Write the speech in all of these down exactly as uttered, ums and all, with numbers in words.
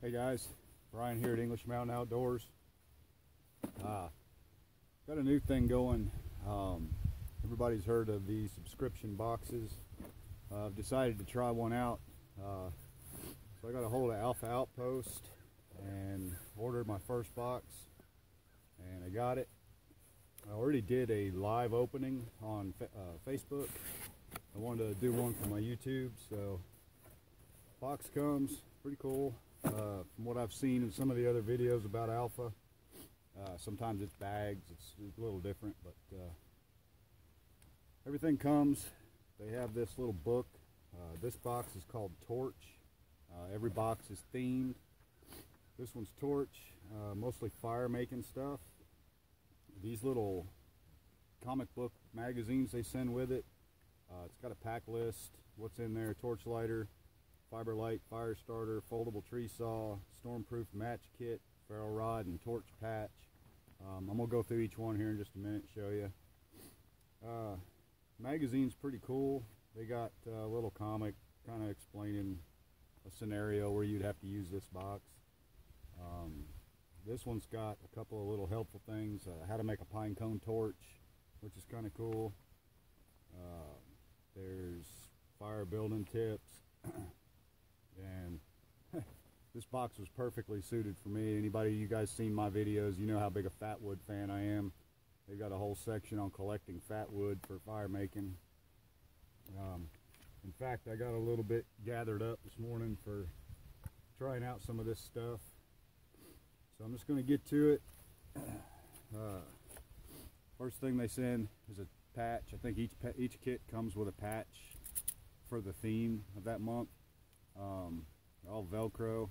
Hey guys, Brian here at English Mountain Outdoors. Uh, got a new thing going. Um, everybody's heard of these subscription boxes. Uh, I've decided to try one out. Uh, so I got a hold of Alpha Outpost and ordered my first box, and I got it. I already did a live opening on uh, Facebook. I wanted to do one for my YouTube, so box comes pretty cool. Uh, from what I've seen in some of the other videos about Alpha, uh, sometimes it's bags, it's, it's a little different, but uh, everything comes. They have this little book. Uh, this box is called Torch. Uh, every box is themed. This one's Torch, uh, mostly fire making stuff. These little comic book magazines they send with it. Uh, it's got a pack list, what's in there, torch lighter, fiber light, fire starter, foldable tree saw, stormproof match kit, ferro rod, and torch patch. Um, I'm going to go through each one here in just a minute and show you. Uh, magazine's pretty cool. They got a little comic kind of explaining a scenario where you'd have to use this box. Um, this one's got a couple of little helpful things. Uh, how to make a pine cone torch, which is kind of cool. Uh, there's fire building tips. And this box was perfectly suited for me. Anybody, you guys seen my videos, you know how big a fatwood fan I am. They've got a whole section on collecting fatwood for fire making. Um, in fact, I got a little bit gathered up this morning for trying out some of this stuff. So I'm just going to get to it. Uh, first thing they send is a patch. I think each each kit comes with a patch for the theme of that month. Um, all Velcro.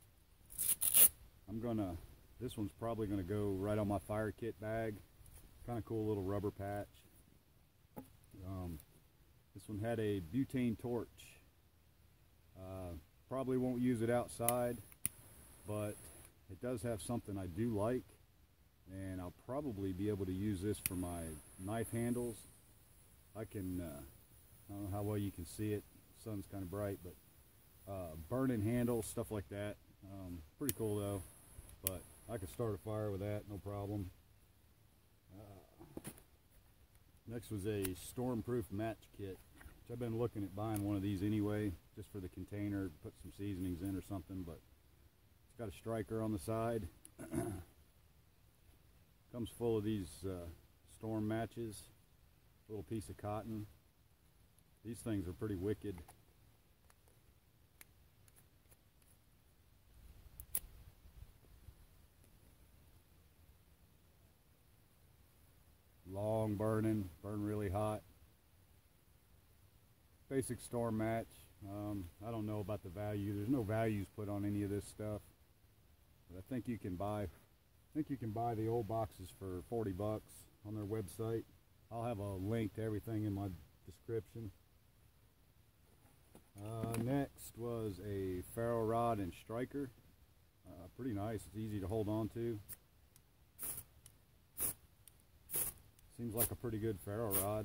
I'm gonna, this one's probably gonna go right on my fire kit bag. Kind of cool little rubber patch. Um, this one had a butane torch. Uh, probably won't use it outside, but it does have something I do like, and I'll probably be able to use this for my knife handles. I can, uh, I don't know how well you can see it. The sun's kind of bright, but Uh, burning handles, stuff like that. Um, pretty cool though, but I could start a fire with that, no problem. Uh, next was a stormproof match kit, which I've been looking at buying one of these anyway, just for the container, put some seasonings in or something, but it's got a striker on the side. Comes full of these uh, storm matches, little piece of cotton. These things are pretty wicked. Long burning, burn really hot. Basic storm match. Um, I don't know about the value. There's no values put on any of this stuff. But I think you can buy, I think you can buy the old boxes for forty bucks on their website. I'll have a link to everything in my description. Uh, next was a ferro rod and striker. Uh, pretty nice. It's easy to hold on to. Seems like a pretty good ferro rod.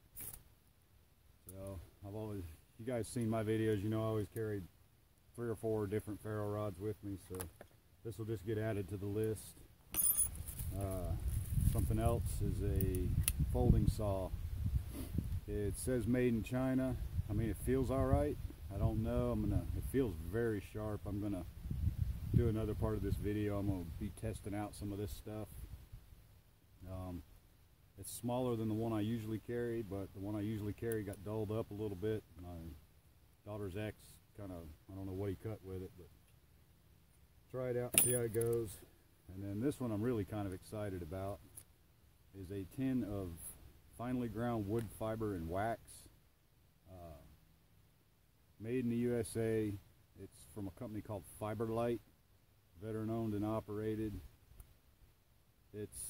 So I've always, you guys seen my videos, you know I always carried three or four different ferro rods with me, so this will just get added to the list. Uh, something else is a folding saw. It says made in China. I mean, it feels alright. I don't know. I'm gonna, it feels very sharp. I'm gonna do another part of this video. I'm gonna be testing out some of this stuff. Um, It's smaller than the one I usually carry, but the one I usually carry got dulled up a little bit. My daughter's ex kind of, I don't know what he cut with it, but try it out, see how it goes. And then this one I'm really kind of excited about is a tin of finely ground wood fiber and wax. Uh, made in the U S A. It's from a company called Fiberlight, veteran owned and operated. It's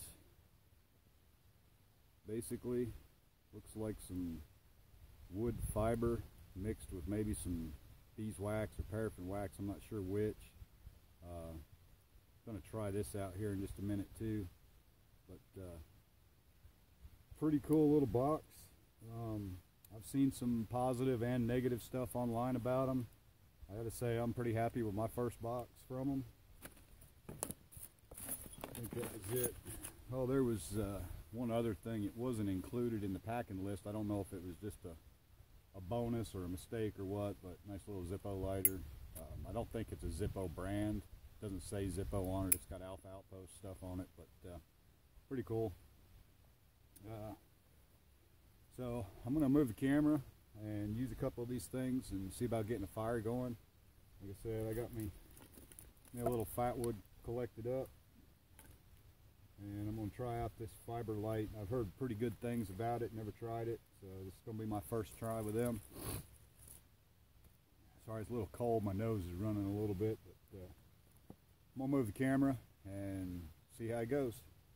basically looks like some wood fiber mixed with maybe some beeswax or paraffin wax. I'm not sure which. Uh, I'm going to try this out here in just a minute too. But uh, pretty cool little box. Um, I've seen some positive and negative stuff online about them. I gotta say I'm pretty happy with my first box from them. I think that was it. Oh, there was uh, one other thing. It wasn't included in the packing list. I don't know if it was just a, a bonus or a mistake or what, but nice little Zippo lighter. Um, I don't think it's a Zippo brand. It doesn't say Zippo on it. It's got Alpha Outpost stuff on it, but uh, pretty cool. Uh, so I'm gonna move the camera and use a couple of these things and see about getting a fire going. Like I said, I got me, me a little fat wood collected up, and I'm going to try out this Fiber Light. I've heard pretty good things about it, never tried it, so this is going to be my first try with them. Sorry, it's a little cold, my nose is running a little bit, but uh, I'm going to move the camera and see how it goes.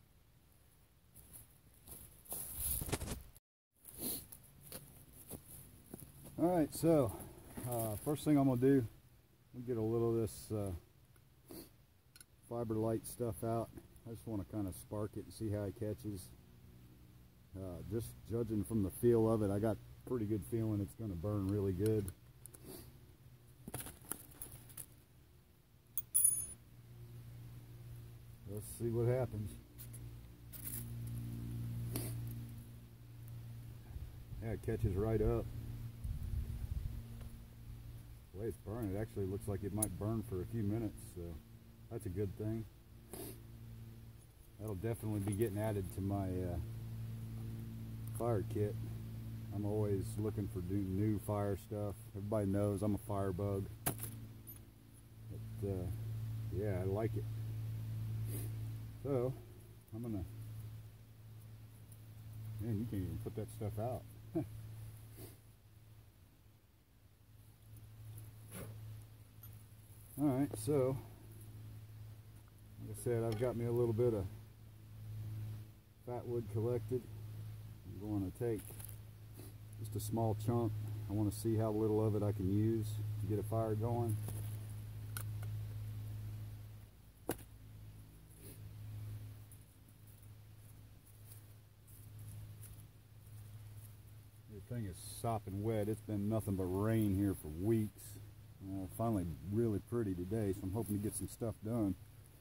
Alright, so uh, first thing I'm going to do, I'm going to get a little of this uh, Fiber Light stuff out. I just want to kind of spark it and see how it catches. Uh, just judging from the feel of it, I got a pretty good feeling it's going to burn really good. Let's see what happens. Yeah, it catches right up. The way it's burning, it actually looks like it might burn for a few minutes, so that's a good thing. That'll definitely be getting added to my uh, fire kit. I'm always looking for new fire stuff. Everybody knows I'm a fire bug. But uh, yeah, I like it. So I'm gonna, man, you can't even put that stuff out. Alright, so like I said, I've got me a little bit of fat wood collected. I'm going to take just a small chunk. I want to see how little of it I can use to get a fire going. Everything is sopping wet. It's been nothing but rain here for weeks. Uh, finally really pretty today, so I'm hoping to get some stuff done.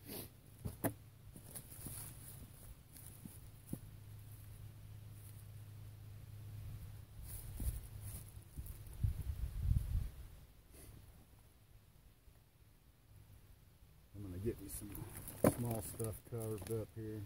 I'm going to get me some small stuff carved up here.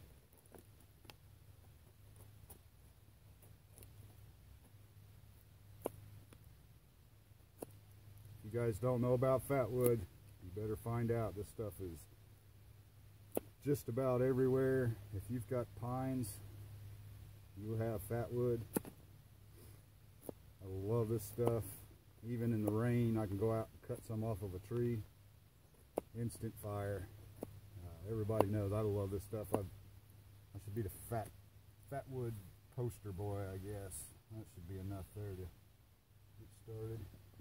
If you guys don't know about fat wood, you better find out. This stuff is just about everywhere. If you've got pines, you'll have fat wood. I love this stuff. Even in the rain, I can go out and cut some off of a tree. Instant fire. Uh, everybody knows I love this stuff. I've, I should be the fat, fat wood poster boy, I guess. That should be enough there to get started.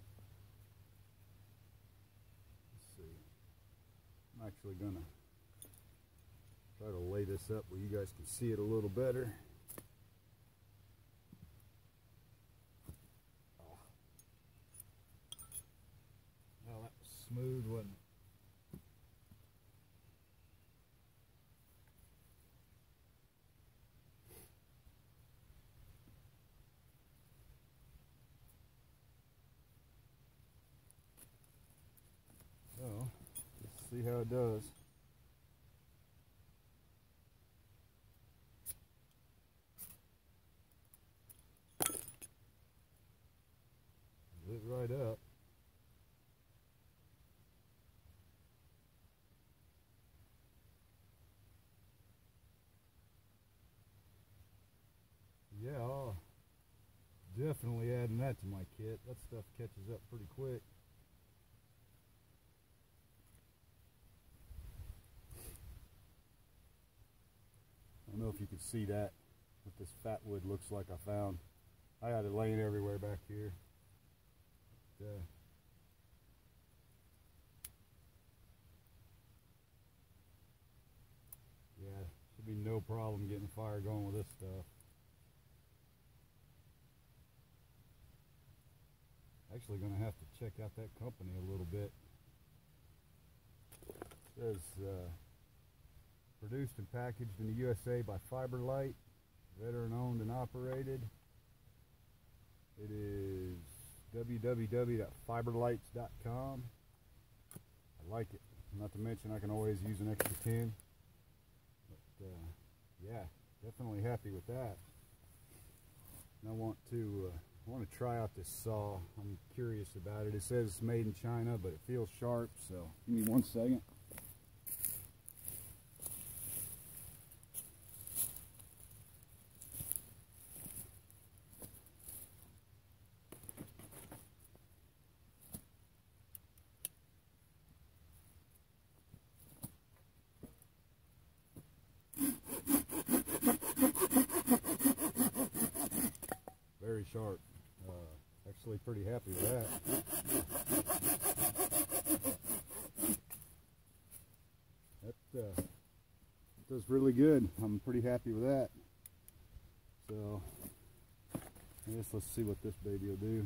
I'm actually gonna try to lay this up where you guys can see it a little better. Oh, well, that was smooth, wasn't it? So, let's see how it does. Lit right up. Yeah, I'll definitely adding that to my kit. That stuff catches up pretty quick. I don't know if you can see that, what this fat wood looks like I found. I had it laying everywhere back here. But, uh, yeah, should be no problem getting a fire going with this stuff. Actually going to have to check out that company a little bit. It says uh, produced and packaged in the U S A by Fiberlight, veteran owned and operated. It is w w w dot fiberlights dot com. I like it. Not to mention I can always use an extra tin. But uh, yeah, definitely happy with that. And I want to uh, I want to try out this saw. I'm curious about it. It says it's made in China, but it feels sharp, so give me one second. Very sharp. Uh, actually pretty happy with that. That uh, does really good. I'm pretty happy with that. So I guess let's see what this baby will do.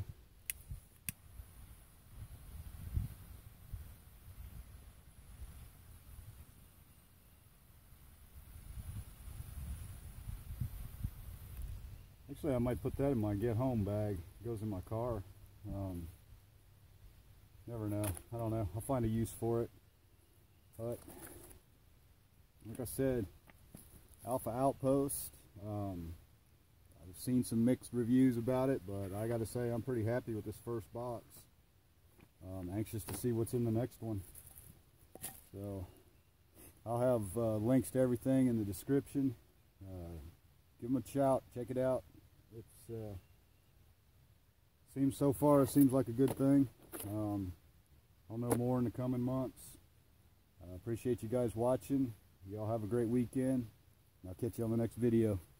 Actually, I might put that in my get home bag. It goes in my car. Um, never know. I don't know. I'll find a use for it. But like I said, Alpha Outpost. Um, I've seen some mixed reviews about it, but I got to say I'm pretty happy with this first box. I'm anxious to see what's in the next one. So I'll have uh, links to everything in the description. Uh, give them a shout. Check it out. It's uh, seems so far it seems like a good thing. Um, I'll know more in the coming months. I uh, appreciate you guys watching. Y'all have a great weekend. I'll catch you on the next video.